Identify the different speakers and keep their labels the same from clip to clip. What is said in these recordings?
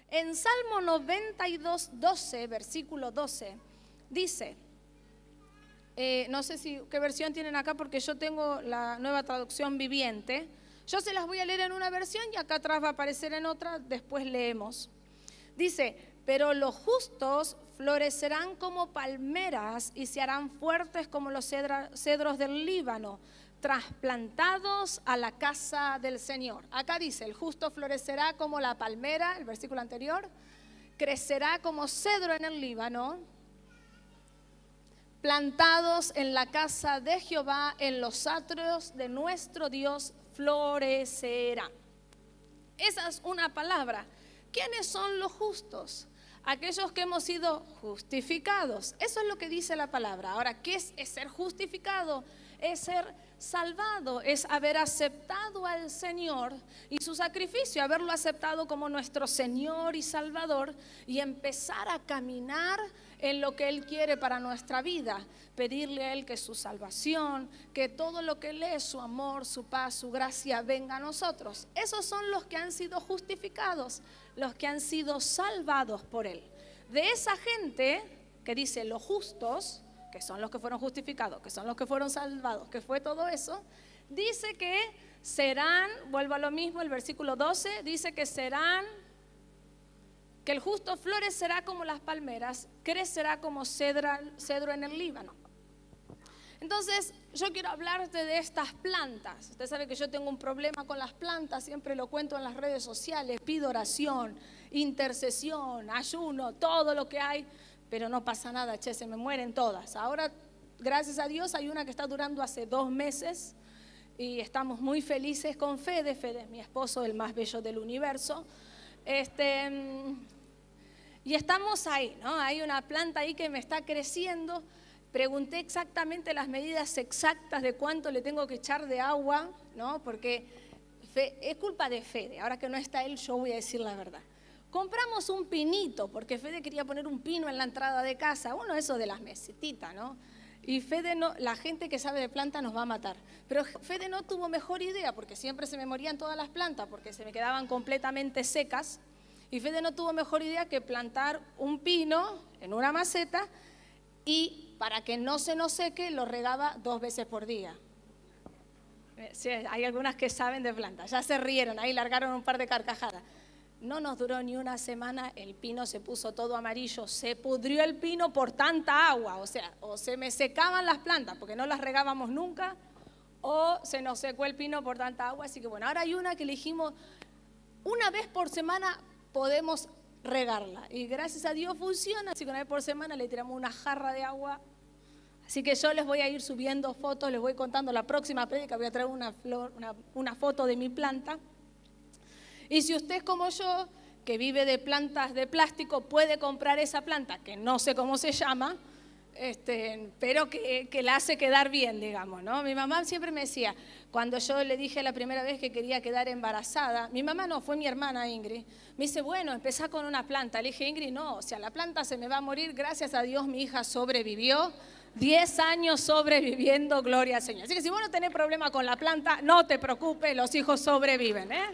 Speaker 1: En Salmo 92, 12, versículo 12, dice, no sé qué versión tienen acá porque yo tengo la Nueva Traducción Viviente. Yo se las voy a leer en una versión y acá atrás va a aparecer en otra, después leemos. Dice, pero los justos florecerán como palmeras y se harán fuertes como los cedros del Líbano, trasplantados a la casa del Señor. Acá dice, el justo florecerá como la palmera, el versículo anterior, crecerá como cedro en el Líbano, plantados en la casa de Jehová, en los atrios de nuestro Dios florecerá. Esa es una palabra. ¿Quiénes son los justos? Aquellos que hemos sido justificados. Eso es lo que dice la palabra. Ahora, ¿qué es ser justificado? Es ser salvado, es haber aceptado al Señor y su sacrificio, haberlo aceptado como nuestro Señor y Salvador y empezar a caminar en lo que Él quiere para nuestra vida, pedirle a Él que su salvación, que todo lo que Él es, su amor, su paz, su gracia, venga a nosotros. Esos son los que han sido justificados, los que han sido salvados por Él. De esa gente que dice los justos, que son los que fueron justificados, que son los que fueron salvados, que fue todo eso, dice que serán, vuelvo a lo mismo, el versículo 12, dice que serán, que el justo florecerá como las palmeras, crecerá como cedro en el Líbano. Entonces, yo quiero hablarte de estas plantas. Usted sabe que yo tengo un problema con las plantas, siempre lo cuento en las redes sociales, pido oración, intercesión, ayuno, todo lo que hay, pero no pasa nada, se me mueren todas. Ahora, gracias a Dios, hay una que está durando hace 2 meses y estamos muy felices con Fede. Fede es mi esposo, el más bello del universo. Y estamos ahí, ¿no? Hay una planta ahí que me está creciendo. Pregunté exactamente las medidas exactas de cuánto le tengo que echar de agua, ¿no? Porque es culpa de Fede. Ahora que no está él, yo voy a decir la verdad. Compramos un pinito, porque Fede quería poner un pino en la entrada de casa, uno de esos de las mesetitas, ¿no? Y Fede no, la gente que sabe de planta nos va a matar. Pero Fede no tuvo mejor idea, porque siempre se me morían todas las plantas, porque se me quedaban completamente secas. Y Fede no tuvo mejor idea que plantar un pino en una maceta y para que no se nos seque lo regaba 2 veces por día. Sí, hay algunas que saben de plantas, ya se rieron, ahí largaron un par de carcajadas. No nos duró ni una semana, el pino se puso todo amarillo, se pudrió el pino por tanta agua, o sea, o se me secaban las plantas porque no las regábamos nunca, o se nos secó el pino por tanta agua. Así que bueno, ahora hay una que elegimos, una vez por semana podemos regarla y gracias a Dios funciona, así que una vez por semana le tiramos una jarra de agua. Así que yo les voy a ir subiendo fotos, les voy contando la próxima prédica, voy a traer una foto de mi planta. Y si usted es como yo, que vive de plantas de plástico, puede comprar esa planta, que no sé cómo se llama, pero que la hace quedar bien, digamos, ¿no? Mi mamá siempre me decía, cuando yo le dije la primera vez que quería quedar embarazada, mi mamá no, fue mi hermana Ingrid, me dice, bueno, empezá con una planta. Le dije, Ingrid, no, o sea, la planta se me va a morir, gracias a Dios mi hija sobrevivió, 10 años sobreviviendo, gloria al Señor. Así que si vos no tenés problema con la planta, no te preocupes, los hijos sobreviven, ¿eh?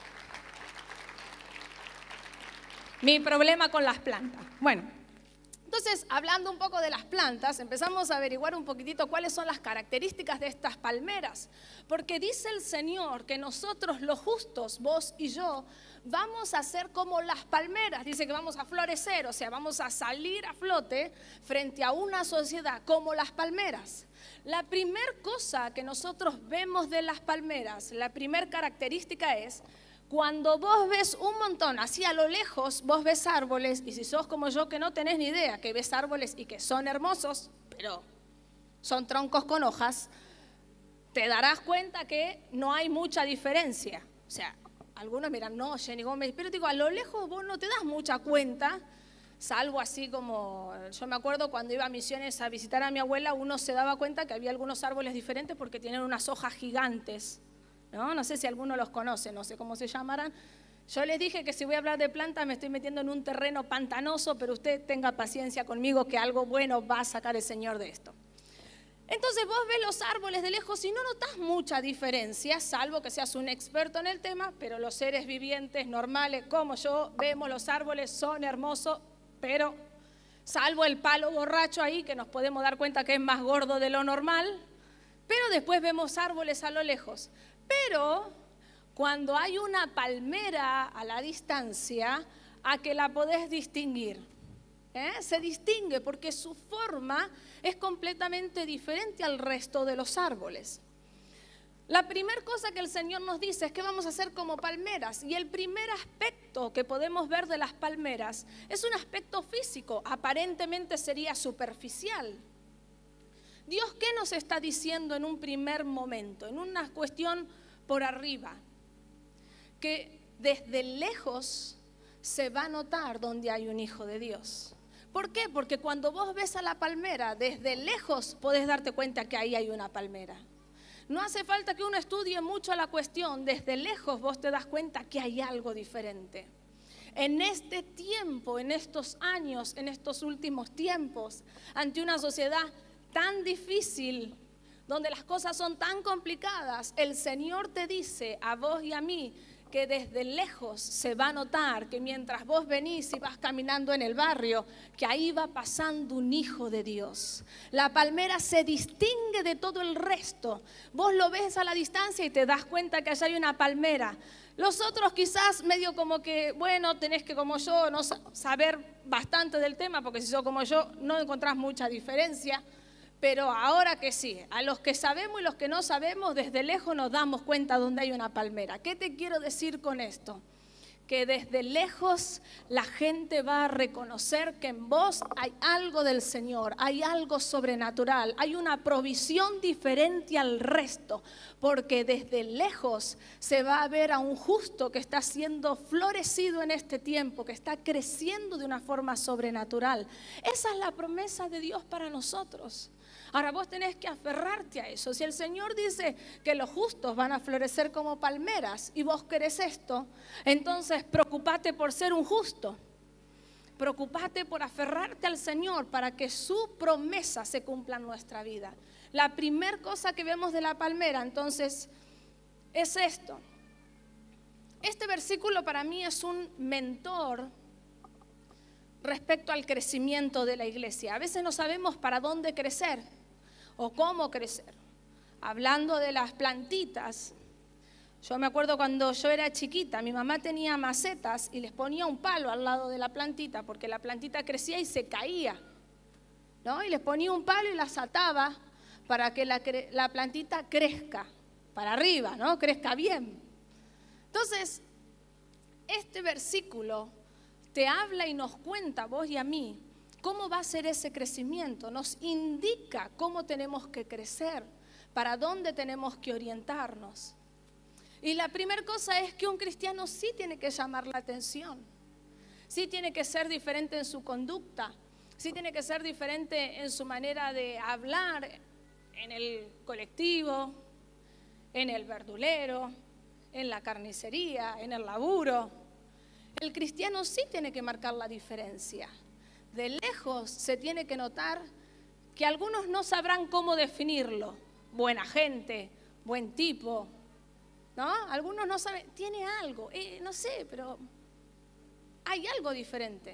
Speaker 1: Mi problema con las plantas. Bueno, entonces, hablando un poco de las plantas, empezamos a averiguar un poquitito cuáles son las características de estas palmeras. Porque dice el Señor que nosotros los justos, vos y yo, vamos a ser como las palmeras. Dice que vamos a florecer, o sea, vamos a salir a flote frente a una sociedad como las palmeras. La primer cosa que nosotros vemos de las palmeras, la primer característica es, cuando vos ves un montón, así a lo lejos, vos ves árboles, y si sos como yo que no tenés ni idea, que ves árboles y que son hermosos, pero son troncos con hojas, te darás cuenta que no hay mucha diferencia. O sea, algunos miran, no, Jenny Gómez, pero digo, a lo lejos vos no te das mucha cuenta, salvo así como, yo me acuerdo cuando iba a Misiones a visitar a mi abuela, uno se daba cuenta que había algunos árboles diferentes porque tienen unas hojas gigantes. No sé si alguno los conoce, no sé cómo se llamarán. Yo les dije que si voy a hablar de plantas me estoy metiendo en un terreno pantanoso, pero usted tenga paciencia conmigo que algo bueno va a sacar el Señor de esto. Entonces vos ves los árboles de lejos y no notás mucha diferencia, salvo que seas un experto en el tema, pero los seres vivientes normales como yo vemos los árboles, son hermosos, pero salvo el palo borracho ahí, que nos podemos dar cuenta que es más gordo de lo normal, pero después vemos árboles a lo lejos. Pero cuando hay una palmera a la distancia, a que la podés distinguir. Se distingue porque su forma es completamente diferente al resto de los árboles. La primera cosa que el Señor nos dice es que vamos a ser como palmeras, y el primer aspecto que podemos ver de las palmeras es un aspecto físico, aparentemente sería superficial. Dios, ¿qué nos está diciendo en un primer momento? En una cuestión por arriba, que desde lejos se va a notar donde hay un hijo de Dios. ¿Por qué? Porque cuando vos ves a la palmera, desde lejos podés darte cuenta que ahí hay una palmera. No hace falta que uno estudie mucho la cuestión, desde lejos vos te das cuenta que hay algo diferente. En este tiempo, en estos años, en estos últimos tiempos, ante una sociedad tan difícil, donde las cosas son tan complicadas, el Señor te dice a vos y a mí que desde lejos se va a notar que mientras vos venís y vas caminando en el barrio, que ahí va pasando un hijo de Dios. La palmera se distingue de todo el resto. Vos lo ves a la distancia y te das cuenta que allá hay una palmera. Los otros quizás medio como que, bueno, tenés que como yo no saber bastante del tema, porque si sos como yo no encontrás mucha diferencia. Pero ahora que sí, a los que sabemos y los que no sabemos, desde lejos nos damos cuenta dónde hay una palmera. ¿Qué te quiero decir con esto? Que desde lejos la gente va a reconocer que en vos hay algo del Señor, hay algo sobrenatural, hay una provisión diferente al resto, porque desde lejos se va a ver a un justo que está siendo florecido en este tiempo, que está creciendo de una forma sobrenatural. Esa es la promesa de Dios para nosotros. Ahora vos tenés que aferrarte a eso. Si el Señor dice que los justos van a florecer como palmeras y vos querés esto, entonces preocupate por ser un justo. Preocupate por aferrarte al Señor para que su promesa se cumpla en nuestra vida. La primera cosa que vemos de la palmera, entonces, es esto. Este versículo para mí es un mentor respecto al crecimiento de la iglesia. A veces no sabemos para dónde crecer o cómo crecer. Hablando de las plantitas, yo me acuerdo cuando yo era chiquita, mi mamá tenía macetas y les ponía un palo al lado de la plantita, porque la plantita crecía y se caía, ¿no? Y les ponía un palo y las ataba para que la plantita crezca para arriba, ¿no? Crezca bien. Entonces, este versículo te habla y nos cuenta a vos y a mí cómo va a ser ese crecimiento. Nos indica cómo tenemos que crecer, para dónde tenemos que orientarnos. Y la primera cosa es que un cristiano sí tiene que llamar la atención, sí tiene que ser diferente en su conducta, sí tiene que ser diferente en su manera de hablar en el colectivo, en el verdulero, en la carnicería, en el laburo. El cristiano sí tiene que marcar la diferencia. De lejos se tiene que notar que algunos no sabrán cómo definirlo. Buena gente, buen tipo, ¿no? Algunos no saben, tiene algo, no sé, pero hay algo diferente.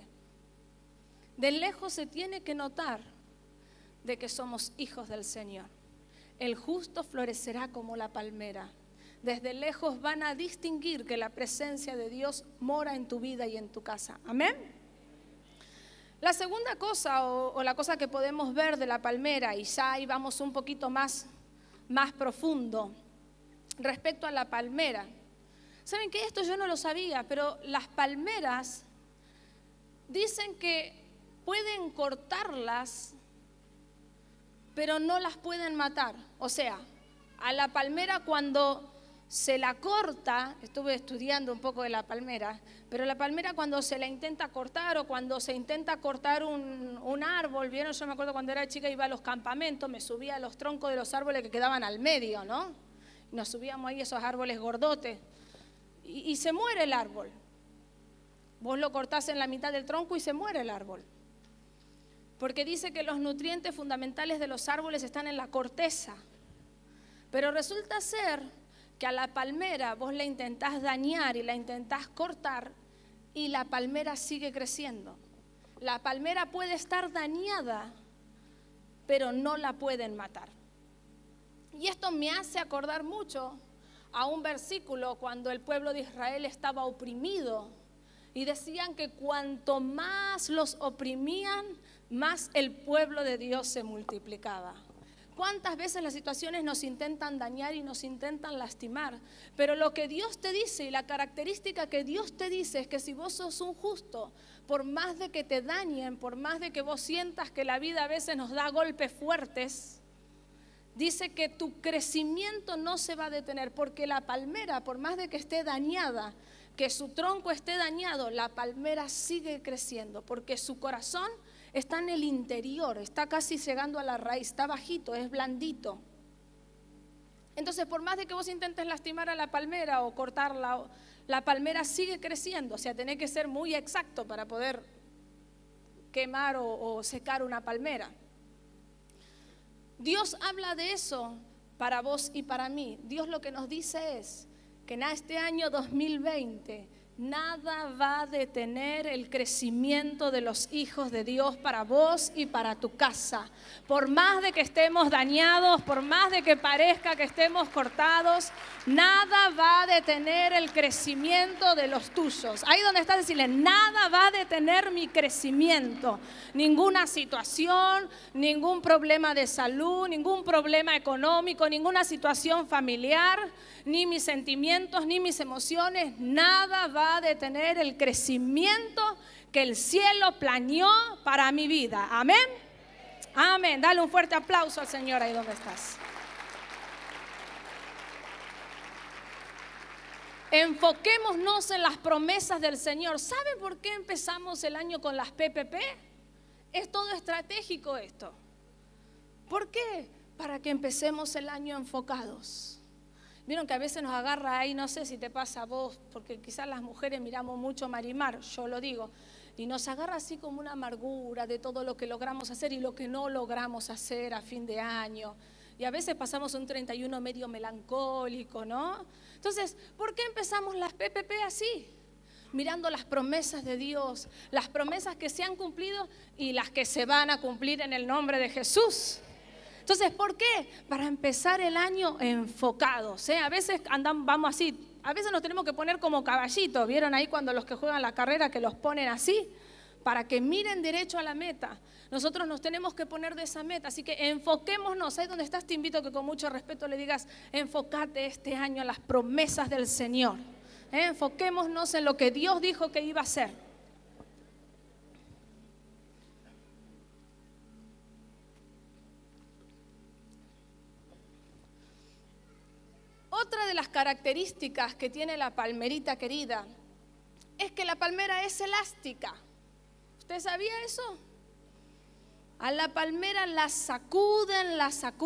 Speaker 1: De lejos se tiene que notar de que somos hijos del Señor. El justo florecerá como la palmera. Desde lejos van a distinguir que la presencia de Dios mora en tu vida y en tu casa. Amén. La segunda cosa o la cosa que podemos ver de la palmera, y ya ahí vamos un poquito más profundo respecto a la palmera. ¿Saben qué? Esto yo no lo sabía, pero las palmeras dicen que pueden cortarlas, pero no las pueden matar. O sea, a la palmera cuando se la corta, estuve estudiando un poco de la palmera, pero la palmera cuando se la intenta cortar o cuando se intenta cortar un árbol, ¿vieron? Yo me acuerdo cuando era chica iba a los campamentos, me subía a los troncos de los árboles que quedaban al medio, ¿no? Y nos subíamos ahí a esos árboles gordotes y se muere el árbol. Vos lo cortás en la mitad del tronco y se muere el árbol. porque dice que los nutrientes fundamentales de los árboles están en la corteza. Pero resulta ser que a la palmera vos la intentás dañar y la intentás cortar y la palmera sigue creciendo. La palmera puede estar dañada, pero no la pueden matar. Y esto me hace acordar mucho a un versículo cuando el pueblo de Israel estaba oprimido y decían que cuanto más los oprimían, más el pueblo de Dios se multiplicaba. ¿Cuántas veces las situaciones nos intentan dañar y nos intentan lastimar? Pero lo que Dios te dice y la característica que Dios te dice es que si vos sos un justo, por más de que te dañen, por más de que vos sientas que la vida a veces nos da golpes fuertes, dice que tu crecimiento no se va a detener, porque la palmera, por más de que esté dañada, que su tronco esté dañado, la palmera sigue creciendo, porque su corazón está en el interior, está casi llegando a la raíz, está bajito, es blandito. Entonces, por más de que vos intentes lastimar a la palmera o cortarla, la palmera sigue creciendo. O sea, tenés que ser muy exacto para poder quemar o secar una palmera. Dios habla de eso para vos y para mí. Dios lo que nos dice es que en este año 2020 nada va a detener el crecimiento de los hijos de Dios para vos y para tu casa. Por más de que estemos dañados, por más de que parezca que estemos cortados, nada va a detener el crecimiento de los tuyos. Ahí donde estás, decirle, nada va a detener mi crecimiento. Ninguna situación, ningún problema de salud, ningún problema económico, ninguna situación familiar, ni mis sentimientos, ni mis emociones, nada va a detener el crecimiento que el cielo planeó para mi vida. Amén. Amén. Dale un fuerte aplauso al Señor ahí donde estás. Enfoquémonos en las promesas del Señor. ¿Saben por qué empezamos el año con las PPP? Es todo estratégico esto. ¿Por qué? Para que empecemos el año enfocados. Vieron que a veces nos agarra ahí, no sé si te pasa a vos, porque quizás las mujeres miramos mucho Marimar, yo lo digo, y nos agarra así como una amargura de todo lo que logramos hacer y lo que no logramos hacer a fin de año. Y a veces pasamos un 31 medio melancólico, ¿no? Entonces, ¿por qué empezamos las PPP así? Mirando las promesas de Dios, las promesas que se han cumplido y las que se van a cumplir en el nombre de Jesús. Entonces, ¿por qué? Para empezar el año enfocados, ¿eh? A veces vamos así, a veces nos tenemos que poner como caballitos. ¿Vieron ahí cuando los que juegan la carrera que los ponen así? Para que miren derecho a la meta. Nosotros nos tenemos que poner de esa meta, así que enfoquémonos. Ahí donde estás te invito a que con mucho respeto le digas, enfócate este año a las promesas del Señor. Enfoquémonos en lo que Dios dijo que iba a hacer. Otra de las características que tiene la palmerita querida es que la palmera es elástica. ¿Usted sabía eso? A la palmera la sacuden,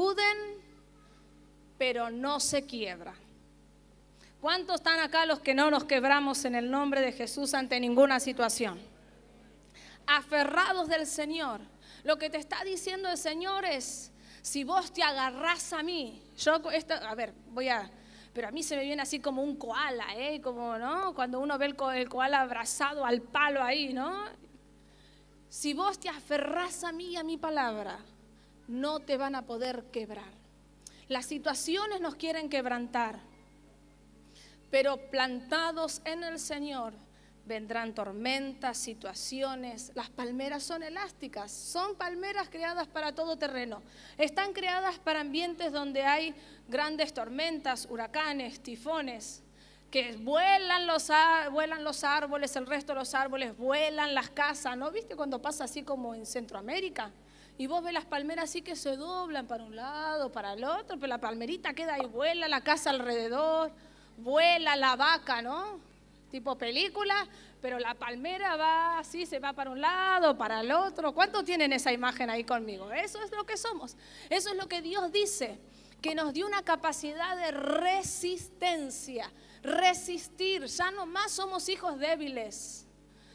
Speaker 1: pero no se quiebra. ¿Cuántos están acá los que no nos quebramos en el nombre de Jesús ante ninguna situación? Aferrados del Señor. Lo que te está diciendo el Señor es, si vos te agarrás a mí, pero a mí se me viene así como un koala, como, ¿no? Cuando uno ve el koala abrazado al palo ahí, ¿no? Si vos te aferrás a mí y a mi palabra, no te van a poder quebrar. Las situaciones nos quieren quebrantar, pero plantados en el Señor, vendrán tormentas, situaciones. Las palmeras son elásticas, son palmeras creadas para todo terreno. Están creadas para ambientes donde hay grandes tormentas, huracanes, tifones, que vuelan los árboles, el resto de los árboles vuelan las casas. ¿No viste cuando pasa así como en Centroamérica? Y vos ves las palmeras así que se doblan para un lado, para el otro, pero la palmerita queda ahí, vuela la casa alrededor, vuela la vaca, ¿no? Tipo película, pero la palmera va así, se va para un lado, para el otro. ¿Cuántos tienen esa imagen ahí conmigo? Eso es lo que somos. Eso es lo que Dios dice, que nos dio una capacidad de resistencia, resistir. Ya no más somos hijos débiles.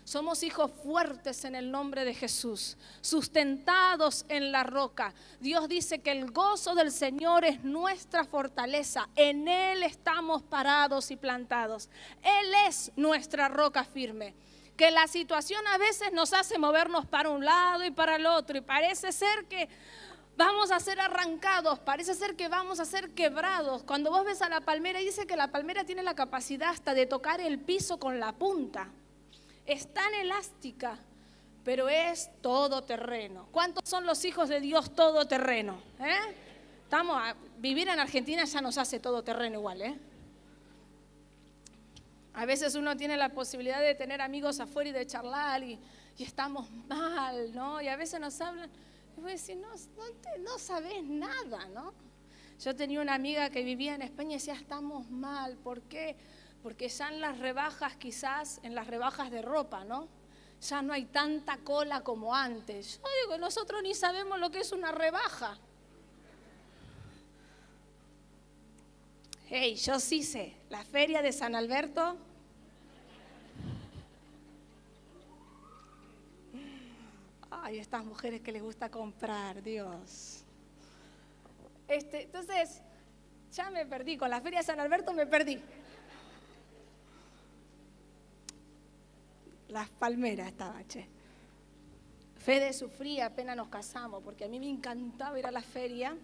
Speaker 1: Somos hijos fuertes en el nombre de Jesús, sustentados en la roca. Dios dice que el gozo del Señor es nuestra fortaleza. En Él estamos parados y plantados. Él es nuestra roca firme. Que la situación a veces nos hace movernos para un lado y para el otro. Y parece ser que vamos a ser arrancados, parece ser que vamos a ser quebrados. Cuando vos ves a la palmera, dice que la palmera tiene la capacidad hasta de tocar el piso con la punta. Es tan elástica, pero es todoterreno. ¿Cuántos son los hijos de Dios todoterreno? Vivir en Argentina ya nos hace todoterreno igual, A veces uno tiene la posibilidad de tener amigos afuera y de charlar y estamos mal, ¿no? Y a veces nos hablan y vos decís, no sabés nada, ¿no? Yo tenía una amiga que vivía en España y decía, estamos mal. ¿Por qué? Porque ya en las rebajas, quizás en las rebajas de ropa, ¿no? Ya no hay tanta cola como antes. Yo digo, nosotros ni sabemos lo que es una rebaja. Hey, yo sí sé, la feria de San Alberto. Ay, estas mujeres que les gusta comprar, Dios. Entonces, ya me perdí, con la feria de San Alberto me perdí. Las palmeras estaba, che. Fede sufría apenas nos casamos, porque a mí me encantaba ir a la feria.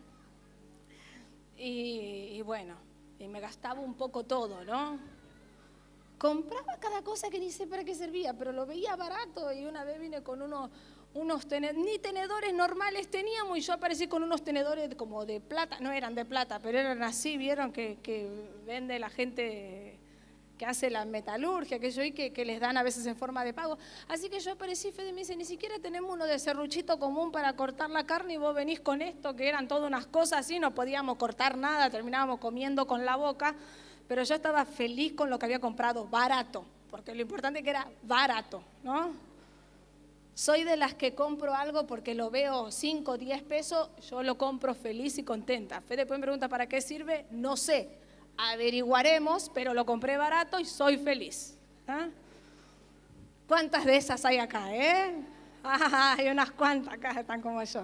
Speaker 1: Y bueno, y me gastaba un poco todo, ¿no? Compraba cada cosa que ni sé para qué servía, pero lo veía barato y una vez vine con unos tenedores, ni tenedores normales teníamos y yo aparecí con unos tenedores como de plata, no eran de plata, pero eran así, vieron que vende la gente que hace la metalurgia, que les dan a veces en forma de pago. Así que yo aparecí, Fede me dice, ni siquiera tenemos uno de serruchito común para cortar la carne y vos venís con esto, que eran todas unas cosas así, no podíamos cortar nada, terminábamos comiendo con la boca, pero yo estaba feliz con lo que había comprado, barato, porque lo importante es que era barato, ¿no? Soy de las que compro algo porque lo veo 5 o 10 pesos, yo lo compro feliz y contenta. Fede después me pregunta, ¿para qué sirve? No sé. Averiguaremos, pero lo compré barato y soy feliz. ¿Cuántas de esas hay acá, hay unas cuantas acá, están como yo.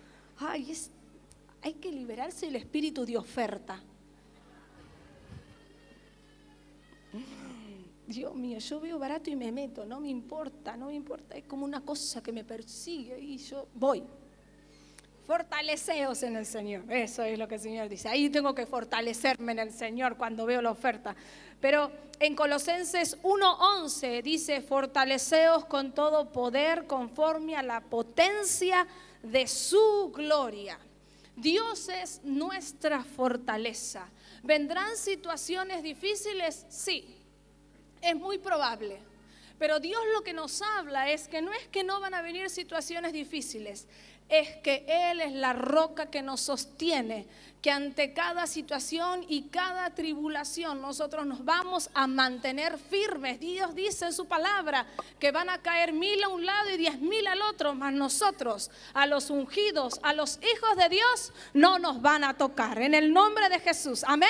Speaker 1: Hay que liberarse del espíritu de oferta. Dios mío, yo veo barato y me meto, no me importa, es como una cosa que me persigue y yo voy. Fortaleceos en el Señor, eso es lo que el Señor dice. Ahí tengo que fortalecerme en el Señor cuando veo la oferta. Pero en Colosenses 1:11 dice, fortaleceos con todo poder conforme a la potencia de su gloria. Dios es nuestra fortaleza. ¿Vendrán situaciones difíciles? Sí, es muy probable. Pero Dios lo que nos habla es que no van a venir situaciones difíciles, es que Él es la roca que nos sostiene, que ante cada situación y cada tribulación nosotros nos vamos a mantener firmes. Dios dice en su palabra que van a caer 1000 a un lado y 10.000 al otro, mas nosotros, a los ungidos, a los hijos de Dios, no nos van a tocar. En el nombre de Jesús, amén.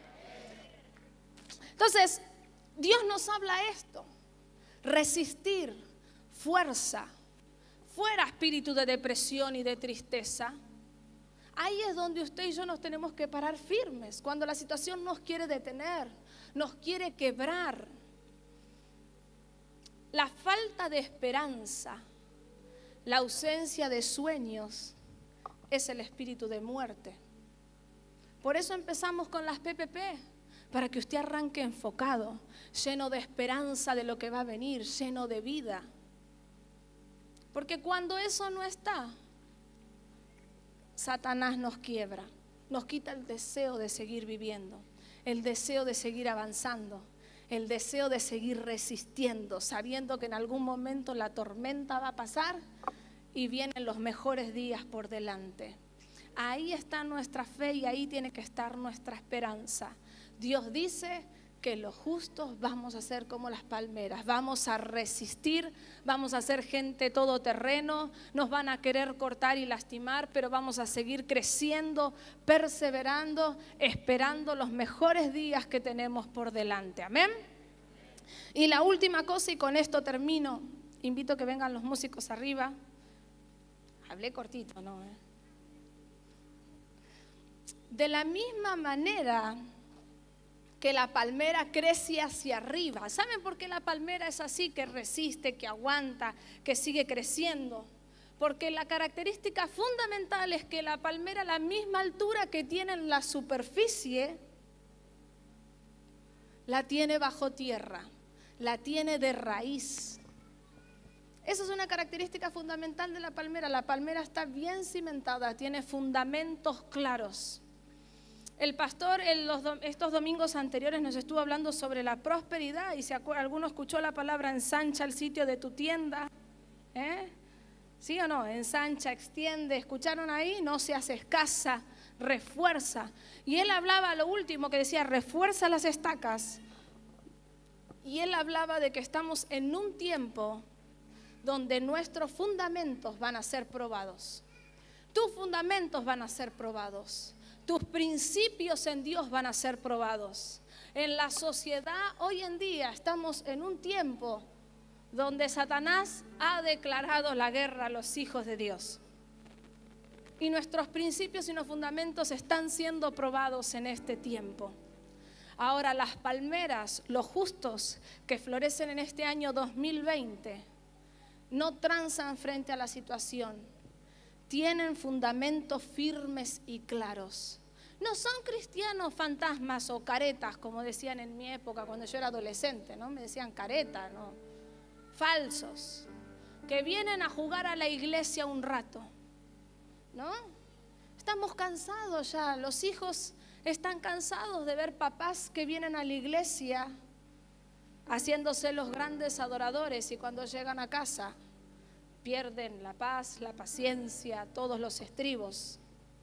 Speaker 1: Entonces, Dios nos habla esto. Resistir, fuerza, fuera espíritu de depresión y de tristeza. Ahí es donde usted y yo nos tenemos que parar firmes, cuando la situación nos quiere detener, nos quiere quebrar. La falta de esperanza, la ausencia de sueños es el espíritu de muerte. Por eso empezamos con las PPP, para que usted arranque enfocado, lleno de esperanza de lo que va a venir, lleno de vida. Porque cuando eso no está, Satanás nos quiebra, nos quita el deseo de seguir viviendo, el deseo de seguir avanzando, el deseo de seguir resistiendo, sabiendo que en algún momento la tormenta va a pasar y vienen los mejores días por delante. Ahí está nuestra fe y ahí tiene que estar nuestra esperanza. Dios dice que los justos vamos a ser como las palmeras, vamos a resistir, vamos a ser gente todoterreno, nos van a querer cortar y lastimar, pero vamos a seguir creciendo, perseverando, esperando los mejores días que tenemos por delante. Amén. Y la última cosa, y con esto termino, invito a que vengan los músicos arriba. Hablé cortito, ¿no? De la misma manera que la palmera crece hacia arriba. ¿Saben por qué la palmera es así? Que resiste, que aguanta, que sigue creciendo. Porque la característica fundamental es que la palmera, a la misma altura que tiene en la superficie, la tiene bajo tierra, la tiene de raíz. Esa es una característica fundamental de la palmera. La palmera está bien cimentada, tiene fundamentos claros. El pastor estos domingos anteriores nos estuvo hablando sobre la prosperidad y si alguno escuchó la palabra ensancha el sitio de tu tienda, ¿sí o no? Ensancha, extiende, ¿escucharon ahí? No seas escasa, refuerza. Y él hablaba, lo último que decía, refuerza las estacas. Y él hablaba de que estamos en un tiempo donde nuestros fundamentos van a ser probados. Tus fundamentos van a ser probados. Tus principios en Dios van a ser probados. En la sociedad hoy en día estamos en un tiempo donde Satanás ha declarado la guerra a los hijos de Dios. Y nuestros principios y los fundamentos están siendo probados en este tiempo. Ahora las palmeras, los justos que florecen en este año 2020, no transan frente a la situación. Tienen fundamentos firmes y claros. No son cristianos fantasmas o caretas, como decían en mi época cuando yo era adolescente, ¿no? Me decían careta, ¿no? Falsos, que vienen a jugar a la iglesia un rato, ¿no? Estamos cansados ya, los hijos están cansados de ver papás que vienen a la iglesia haciéndose los grandes adoradores y cuando llegan a casa pierden la paz, la paciencia, todos los estribos.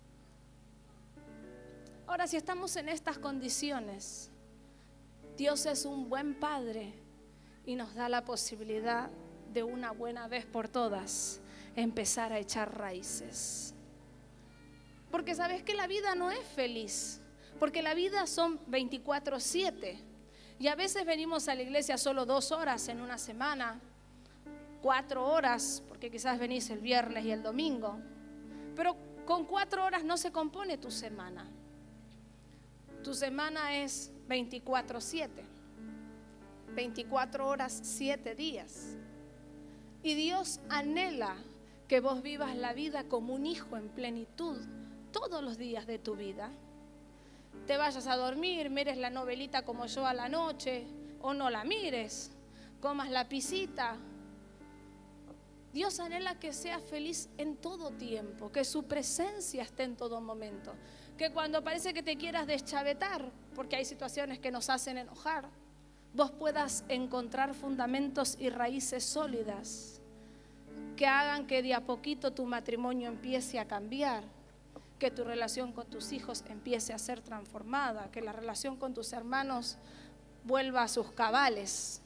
Speaker 1: Ahora, si estamos en estas condiciones, Dios es un buen Padre y nos da la posibilidad de una buena vez por todas empezar a echar raíces. Porque sabes que la vida no es feliz, porque la vida son 24/7 y a veces venimos a la iglesia solo 2 horas en una semana, 4 horas, porque quizás venís el viernes y el domingo, pero con 4 horas no se compone tu semana. Tu semana es 24/7, 24 horas, 7 días. Y Dios anhela que vos vivas la vida como un hijo en plenitud todos los días de tu vida. Te vayas a dormir, mires la novelita como yo a la noche, o no la mires, comas la pisita. Dios anhela que seas feliz en todo tiempo, que su presencia esté en todo momento, que cuando parece que te quieras deschavetar, porque hay situaciones que nos hacen enojar, vos puedas encontrar fundamentos y raíces sólidas que hagan que de a poquito tu matrimonio empiece a cambiar, que tu relación con tus hijos empiece a ser transformada, que la relación con tus hermanos vuelva a sus cabales.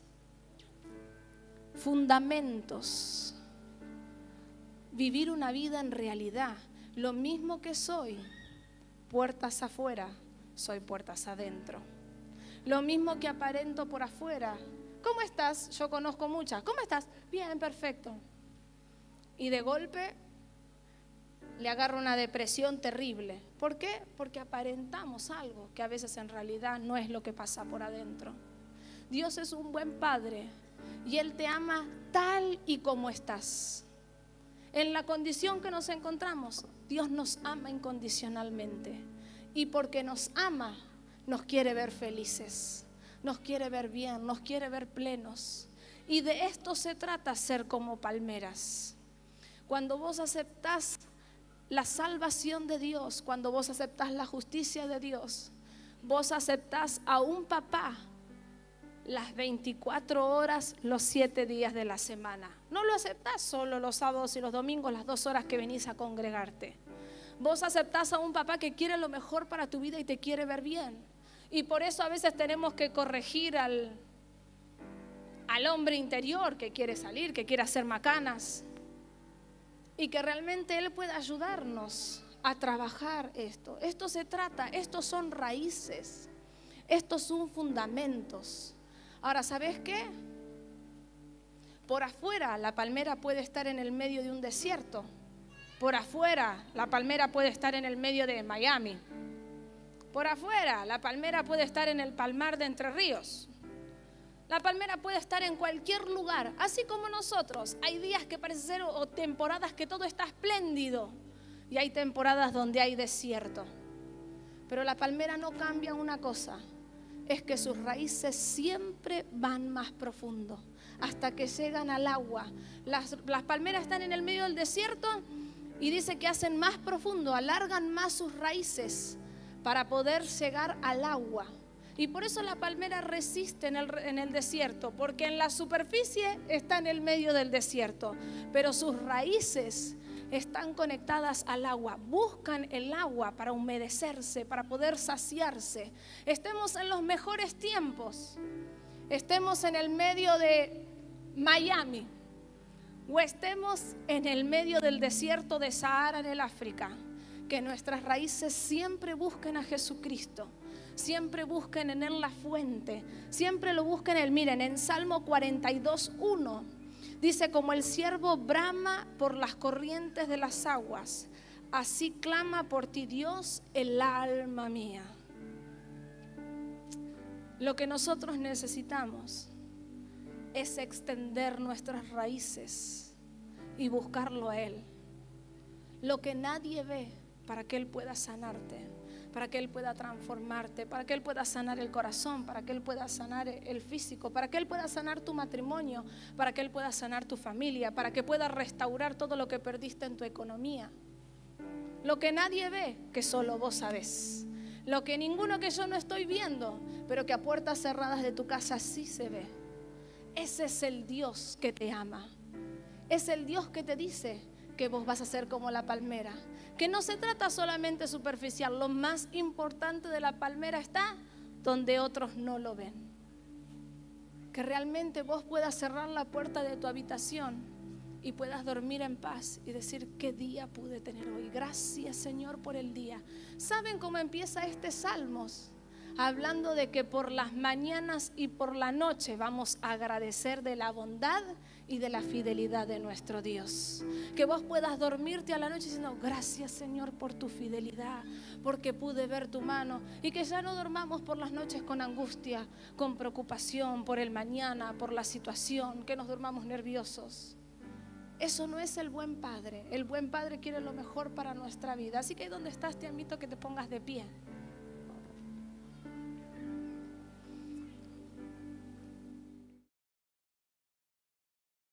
Speaker 1: Fundamentos. Vivir una vida en realidad. Lo mismo que soy, puertas afuera, soy puertas adentro. Lo mismo que aparento por afuera. ¿Cómo estás? Yo conozco muchas. ¿Cómo estás? Bien, perfecto. Y de golpe le agarra una depresión terrible. ¿Por qué? Porque aparentamos algo que a veces en realidad no es lo que pasa por adentro. Dios es un buen Padre y Él te ama tal y como estás. En la condición que nos encontramos, Dios nos ama incondicionalmente. Y porque nos ama, nos quiere ver felices, nos quiere ver bien, nos quiere ver plenos. Y de esto se trata, ser como palmeras. Cuando vos aceptás la salvación de Dios, cuando vos aceptás la justicia de Dios, vos aceptás a un papá las 24 horas, los 7 días de la semana. No lo aceptás solo los sábados y los domingos, las 2 horas que venís a congregarte. Vos aceptás a un papá que quiere lo mejor para tu vida y te quiere ver bien. Y por eso a veces tenemos que corregir al hombre interior que quiere salir, que quiere hacer macanas. Y que realmente Él pueda ayudarnos a trabajar esto. Esto se trata, estos son raíces, estos son fundamentos. Ahora, ¿sabes qué? Por afuera la palmera puede estar en el medio de un desierto. Por afuera la palmera puede estar en el medio de Miami. Por afuera la palmera puede estar en el palmar de Entre Ríos. La palmera puede estar en cualquier lugar, así como nosotros. Hay días que parece ser o temporadas que todo está espléndido y hay temporadas donde hay desierto. Pero la palmera no cambia una cosa, es que sus raíces siempre van más profundo hasta que llegan al agua. Las palmeras están en el medio del desierto y dice que hacen más profundo, alargan más sus raíces para poder llegar al agua. Y por eso la palmera resiste en el desierto, porque en la superficie está en el medio del desierto, pero sus raíces están conectadas al agua, buscan el agua para humedecerse, para poder saciarse. Estemos en los mejores tiempos, estemos en el medio de Miami o estemos en el medio del desierto de Sahara en el África, que nuestras raíces siempre busquen a Jesucristo. Siempre busquen en Él la fuente, siempre lo busquen en Él. Miren, en Salmo 42:1 dice: como el ciervo brama por las corrientes de las aguas, así clama por ti, Dios, el alma mía. Lo que nosotros necesitamos es extender nuestras raíces y buscarlo a Él. Lo que nadie ve, para que Él pueda sanarte, para que Él pueda transformarte, para que Él pueda sanar el corazón, para que Él pueda sanar el físico, para que Él pueda sanar tu matrimonio, para que Él pueda sanar tu familia, para que pueda restaurar todo lo que perdiste en tu economía. Lo que nadie ve, que solo vos sabés. Lo que ninguno, que yo no estoy viendo, pero que a puertas cerradas de tu casa sí se ve. Ese es el Dios que te ama. Es el Dios que te dice que vos vas a ser como la palmera. Que no se trata solamente superficial. Lo más importante de la palmera está donde otros no lo ven. Que realmente vos puedas cerrar la puerta de tu habitación y puedas dormir en paz y decir: qué día pude tener hoy. Gracias, Señor, por el día. ¿Saben cómo empieza este Salmos? Hablando de que por las mañanas y por la noche vamos a agradecer de la bondad y de la fidelidad de nuestro Dios. Que vos puedas dormirte a la noche diciendo: gracias, Señor, por tu fidelidad, porque pude ver tu mano. Y que ya no dormamos por las noches con angustia, con preocupación por el mañana, por la situación, que nos durmamos nerviosos. Eso no es el buen padre. El buen padre quiere lo mejor para nuestra vida. Así que ahí donde estás te invito a que te pongas de pie.